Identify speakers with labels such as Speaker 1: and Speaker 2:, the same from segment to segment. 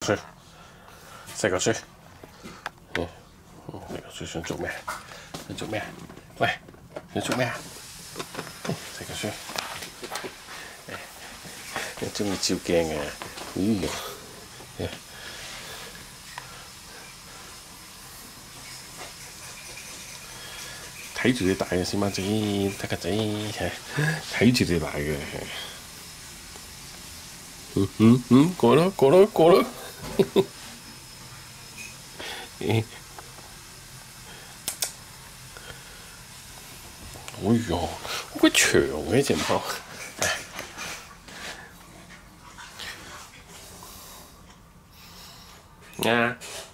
Speaker 1: 水，食個水。食個水想做咩？想做咩？喂，想做咩啊？食個水。你中意照鏡嘅？咦？睇住你大嘅小貓仔，得個仔，睇住你大嘅。過啦。哎呀，好鬼長嘅隻貓。啊，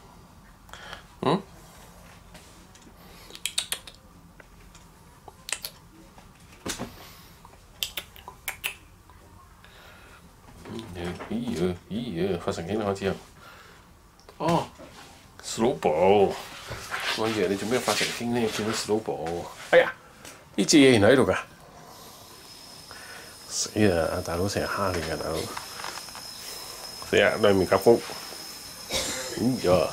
Speaker 1: 咦，發神經啦開始啊！哦 ，slow 寶，我以為你做咩發神經咧？見到 slow 寶，哎呀，呢隻嘢原來喺度㗎！死啊！大佬成日蝦你㗎，大佬！死啊！兩面夾攻，哎呀！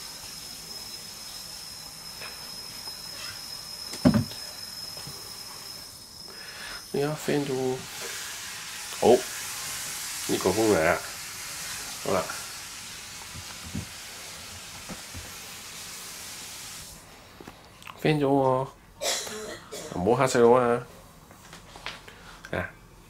Speaker 1: 哎呀，飛咗，好，呢個風嚟啊！好啦，飛咗喎，唔好嚇細佬啊！啊！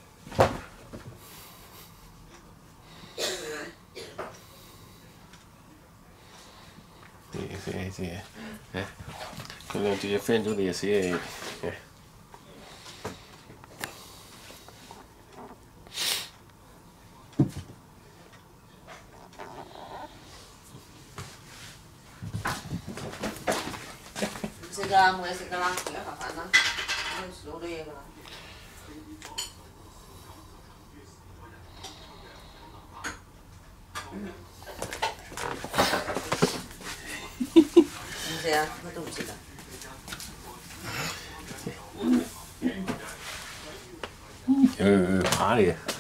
Speaker 1: 死啊！佢兩隻嘢飛咗你就死你！
Speaker 2: 食㗎啦，冇嘢食㗎啦，而家飯飯啦，我哋食好多嘢㗎啦。唔食啊，乜都唔食㗎。
Speaker 1: 爬你！